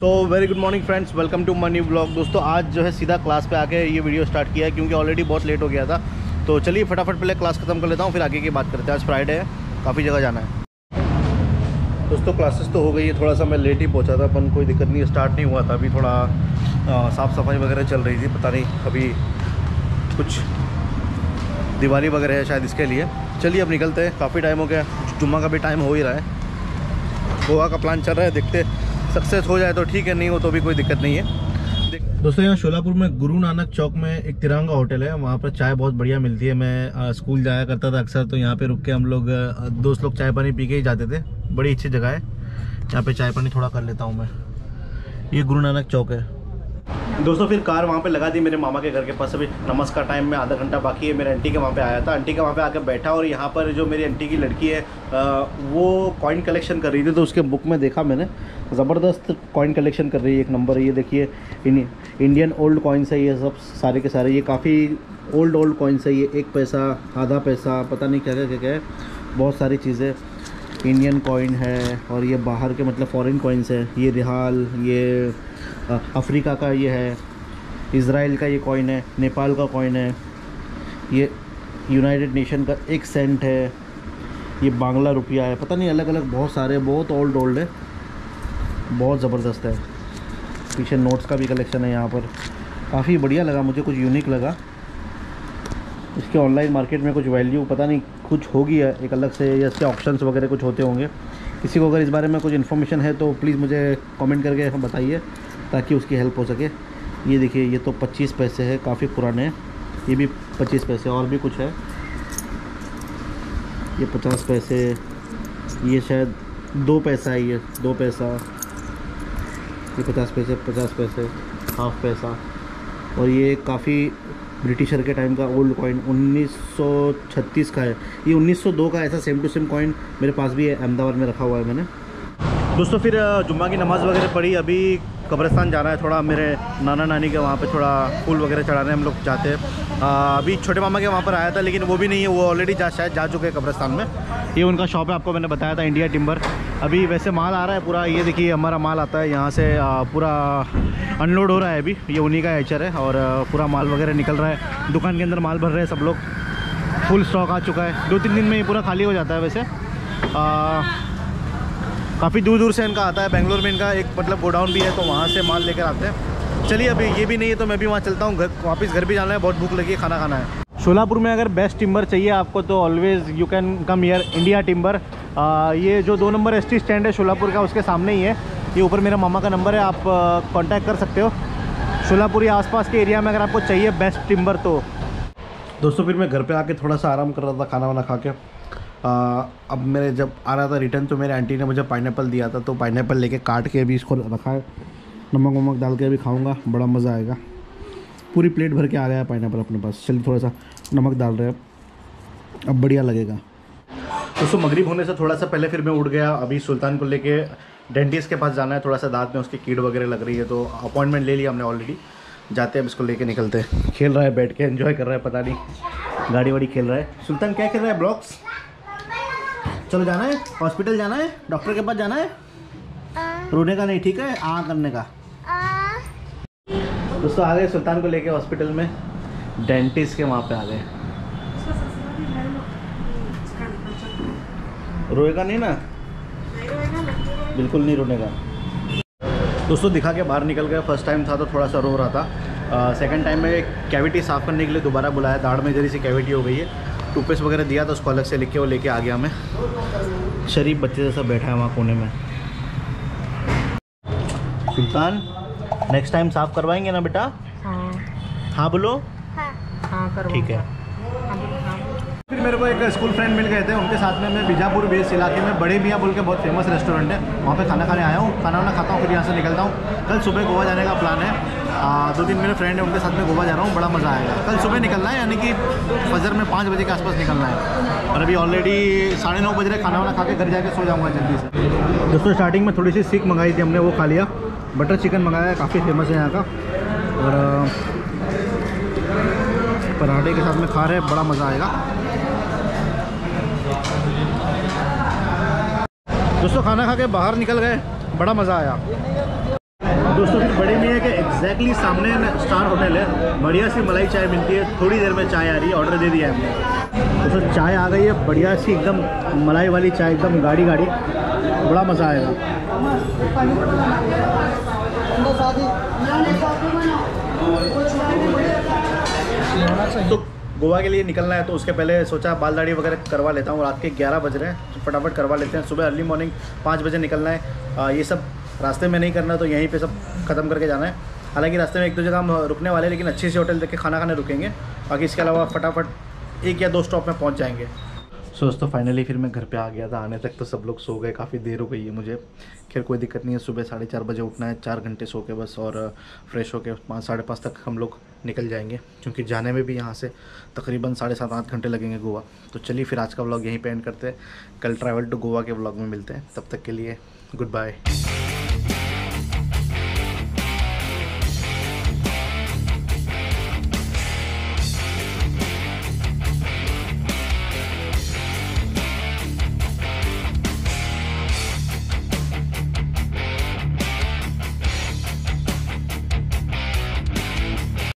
तो very good morning friends, welcome to my new blog. दोस्तों आज जो है सीधा क्लास पे आके ये वीडियो स्टार्ट किया है क्योंकि ऑलरेडी बहुत लेट हो गया था। तो चलिए फटाफट पहले क्लास ख़त्म कर लेता हूँ, फिर आगे की बात करते हैं। आज फ्राइडे है, काफ़ी जगह जाना है। दोस्तों क्लासेस तो हो गई है, थोड़ा सा मैं लेट ही पहुँचा था, पर कोई दिक्कत नहीं, स्टार्ट नहीं हुआ था। अभी थोड़ा साफ़ सफाई वगैरह चल रही थी, पता नहीं अभी कुछ दिवाली वगैरह है शायद, इसके लिए। चलिए अब निकलते हैं, काफ़ी टाइम हो गया, जुम्मा का भी टाइम हो ही रहा है। गोवा का प्लान चल रहा है, देखते सक्सेस हो जाए तो ठीक है, नहीं हो तो भी कोई दिक्कत नहीं है। दोस्तों यहाँ शोलापुर में गुरु नानक चौक में एक तिरंगा होटल है, वहाँ पर चाय बहुत बढ़िया मिलती है। मैं स्कूल जाया करता था अक्सर, तो यहाँ पे रुक के हम लोग दोस्त लोग चाय पानी पी के ही जाते थे। बड़ी अच्छी जगह है, यहाँ पे चाय पानी थोड़ा कर लेता हूँ मैं। ये गुरु नानक चौक है दोस्तों। फिर कार वहाँ पे लगा दी मेरे मामा के घर के पास। अभी नमाज का टाइम में आधा घंटा बाकी है। मेरे आंटी के वहाँ पे आया था, आंटी के वहाँ पे आकर बैठा, और यहाँ पर जो मेरी आंटी की लड़की है वो कॉइन कलेक्शन कर रही थी। तो उसके बुक में देखा मैंने, ज़बरदस्त कॉइन कलेक्शन कर रही है, एक नंबर है। ये देखिए इंडियन ओल्ड कॉइन्स है ये सब, सारे के सारे। ये काफ़ी ओल्ड कॉइन्स है, ये 1 पैसा, आधा पैसा, पता नहीं क्या क्या है, बहुत सारी चीज़ें। इंडियन कॉइन है और ये बाहर के मतलब फॉरेन कॉइन्स है। ये रिहाल, ये अफ्रीका का ये है, इज़राइल का ये कॉइन है, नेपाल का कॉइन है, ये यूनाइटेड नेशन का 1 सेंट है, ये बांग्ला रुपया है, पता नहीं अलग अलग बहुत सारे, बहुत ओल्ड है, बहुत ज़बरदस्त है। पीछे नोट्स का भी कलेक्शन है यहाँ पर, काफ़ी बढ़िया लगा मुझे, कुछ यूनिक लगा। इसके ऑनलाइन मार्केट में कुछ वैल्यू पता नहीं कुछ होगी एक अलग से, या इसके ऑप्शंस वगैरह कुछ होते होंगे। किसी को अगर इस बारे में कुछ इन्फॉर्मेशन है तो प्लीज़ मुझे कमेंट करके बताइए ताकि उसकी हेल्प हो सके। ये देखिए, ये तो 25 पैसे है, काफ़ी पुराने हैं। ये भी 25 पैसे, और भी कुछ है। ये 50 पैसे, ये शायद 2 पैसा है, ये 2 पैसा, ये 50 पैसे, 50 पैसे, हाफ पैसा। और ये काफ़ी ब्रिटिशर के टाइम का ओल्ड कॉइन 1936 का है। ये 1902 का ऐसा सेम टू सेम कॉइन मेरे पास भी है, अहमदाबाद में रखा हुआ है मैंने। दोस्तों फिर जुम्मा की नमाज़ वगैरह पढ़ी, अभी कब्रिस्तान जाना है थोड़ा, मेरे नाना नानी के वहाँ पे थोड़ा फूल वगैरह चढ़ाने हम लोग जाते हैं। अभी छोटे मामा के वहाँ पर आया था, लेकिन वो भी नहीं है, वो ऑलरेडी शायद जा चुके हैं कब्रिस्तान में। ये उनका शॉप है, आपको मैंने बताया था, इंडिया टिम्बर। अभी वैसे माल आ रहा है पूरा, ये देखिए हमारा माल आता है यहाँ से, पूरा अनलोड हो रहा है अभी। ये उन्हीं का एचर है और पूरा माल वगैरह निकल रहा है, दुकान के अंदर माल भर रहे हैं सब लोग। फुल स्टॉक आ चुका है, 2-3 दिन में ये पूरा खाली हो जाता है। वैसे काफ़ी दूर दूर से इनका आता है, बेंगलोर में इनका एक मतलब गोडाउन भी है, तो वहाँ से माल लेकर आते हैं। चलिए अभी ये भी नहीं है तो मैं भी वहाँ चलता हूँ, वापस घर भी जाना है, बहुत भूख लगी है, खाना खाना है। शोलापुर में अगर बेस्ट टिम्बर चाहिए आपको तो always you can come here India timber. ये जो 2 नंबर ST स्टैंड है शोलापुर का, उसके सामने ही है। ये ऊपर मेरा मामा का नंबर है, आप कांटेक्ट कर सकते हो। शोलापुर या आसपास के एरिया में अगर आपको चाहिए बेस्ट टिम्बर तो। दोस्तों फिर मैं घर पे आके थोड़ा सा आराम कर रहा था, खाना वाना खा के। अब मेरे जब आ रहा था रिटर्न, तो मेरे आंटी ने मुझे पाइनएप्पल दिया था, तो पाइनएप्पल लेके काट के अभी इसको रखा है, नमक वमक डाल के अभी खाऊंगा, बड़ा मज़ा आएगा। पूरी प्लेट भर के आ गया पाइनएप्पल अपने पास। चलिए थोड़ा सा नमक डाल रहे हैं, अब बढ़िया लगेगा। दोस्तों मगरिब होने से थोड़ा सा पहले फिर मैं उठ गया। अभी सुल्तान को लेके डेंटिस्ट के पास जाना है, थोड़ा सा दांत में उसकी कीड़ वगैरह लग रही है, तो अपॉइंटमेंट ले लिया हमने ऑलरेडी। जाते हैं अब इसको लेके निकलते हैं। खेल रहा है बैठ के, एंजॉय कर रहा है, पता नहीं गाड़ी वाड़ी खेल रहा है। सुल्तान क्या खेल रहा है, ब्लॉक्स? चलो जाना है, हॉस्पिटल जाना है, डॉक्टर के पास जाना है। रोने का नहीं, ठीक है, करने का। दोस्तों आ गए सुल्तान को लेके हॉस्पिटल में, डेंटिस्ट के वहाँ पे आ गए। रोएगा नहीं ना? बिल्कुल नहीं रोने का। दोस्तों दिखा के बाहर निकल गया। फर्स्ट टाइम था तो थोड़ा सा रो रहा था। सेकंड टाइम में कैविटी साफ़ करने के लिए दोबारा बुलाया, दाढ़ में जरी सी कैविटी हो गई है, टूथपेस्ट वगैरह दिया तो उसको अलग से लिख के वो लेके आ गया। मैं शरीफ बच्चे जैसा बैठा है वहाँ कोने में। सुल्तान नेक्स्ट टाइम साफ़ करवाएंगे ना बेटा? हाँ बोलो। हाँ ठीक है। फिर मेरे को एक स्कूल फ्रेंड मिल गए थे, उनके साथ में मैं बीजापुर बेस इलाके में बड़े मियाँ बोल के बहुत फेमस रेस्टोरेंट है, वहाँ पे खाना खाने आया हूँ। खाना वाना खाता हूँ, फिर यहाँ से निकलता हूँ। कल सुबह गोवा जाने का प्लान है। 2-3 मेरे फ्रेंड हैं, उनके साथ में गोवा जा रहा हूँ, बड़ा मज़ा आएगा। कल सुबह निकलना है, यानी कि फजर में 5 बजे के आसपास निकलना है। और अभी ऑलरेडी 9:30 बज रहे, खाना वाना खा के घर जाके सो जाऊँगा जल्दी से। दोस्तों स्टार्टिंग में थोड़ी सी सीख मंगाई थी हमने, वो खा लिया। बटर चिकन मंगाया है, काफ़ी फेमस है यहाँ का, और पराठे के साथ में खा रहे हैं, बड़ा मज़ा आएगा। दोस्तों खाना खा के बाहर निकल गए, बड़ा मज़ा आया। दोस्तों फिर बड़े मियाँ के एग्जैक्टली सामने स्टार होटल है, बढ़िया सी मलाई चाय मिलती है। थोड़ी देर में चाय आ रही है, ऑर्डर दे दिया है हमने। दोस्तों चाय आ गई है, बढ़िया सी एकदम मलाई वाली चाय, एकदम गाढ़ी गाढ़ी, बड़ा मज़ा आएगा। तो गोवा के लिए निकलना है, तो उसके पहले सोचा बाल दाढ़ी वगैरह करवा लेता हूँ। रात के 11 बज रहे हैं, तो फटाफट करवा लेते हैं। सुबह अर्ली मॉर्निंग 5 बजे निकलना है। ये सब रास्ते में नहीं करना, तो यहीं पे सब ख़त्म करके जाना है। हालांकि रास्ते में 1-2 जगह हम रुकने वाले हैं, लेकिन अच्छी सी होटल देख के खाना खाने रुकेंगे। बाकी इसके अलावा फटाफट 1 या 2 स्टॉप में पहुँच जाएंगे। सो दोस्तों फाइनली फिर मैं घर पे आ गया था। आने तक तो सब लोग सो गए, काफ़ी देर हो गई है मुझे। खैर कोई दिक्कत नहीं है, सुबह 4:30 बजे उठना है, 4 घंटे सो के बस, और फ्रेश होके 5 साढ़े 5 तक हम लोग निकल जाएंगे, क्योंकि जाने में भी यहाँ से तकरीबन 7.5-8 घंटे लगेंगे गोवा। तो चलिए फिर आज का व्लॉग यहीं पे एंड करते हैं। कल ट्रैवल टू गोवा के व्लॉग में मिलते हैं। तब तक के लिए गुड बाय।